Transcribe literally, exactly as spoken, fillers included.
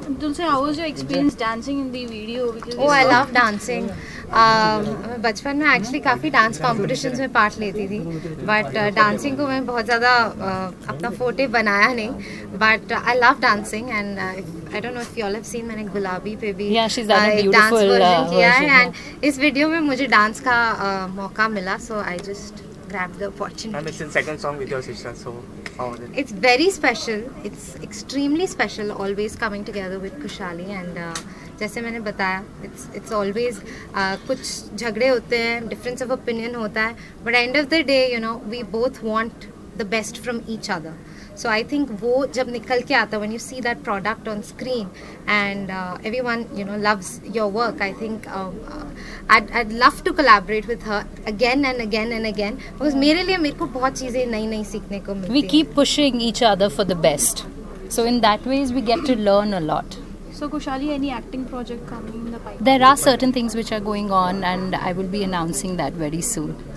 Dulce, how was your experience dancing in the video? Because oh, I love dancing. मैं बचपन में actually काफ़ी dance competitions में part लेती थी, बट डांसिंग को मैं बहुत ज़्यादा अपना फोटे बनाया नहीं, but I love dancing and I don't know if you all have seen, मैंने गुलाबी पे भी एक डांस वर्जन किया है एंड इस वीडियो में मुझे डांस का मौका मिला, so I just grabbed the opportunity. And it's in second song with your sister, so how was it? It's very special. It's extremely special. Always coming together with Kushali and uh, जैसे मैंने बताया, it's it's always uh, कुछ झगड़े होते हैं, difference of opinion होता है, but end of the day, you know, we both want the best from each other. So I think वो जब निकल के आता, when you see that product on screen and uh, everyone, you know, loves your work, I think um, uh, I'd I'd love to collaborate with her again and again and again, because मेरे लिए मेरे को बहुत चीज़ें नई नई सीखने को मिलती हैं. We keep pushing each other for the best, so in that ways we get to learn a lot. So Kushali, any acting project coming in the pipeline? There are certain things which are going on, and I will be announcing that very soon.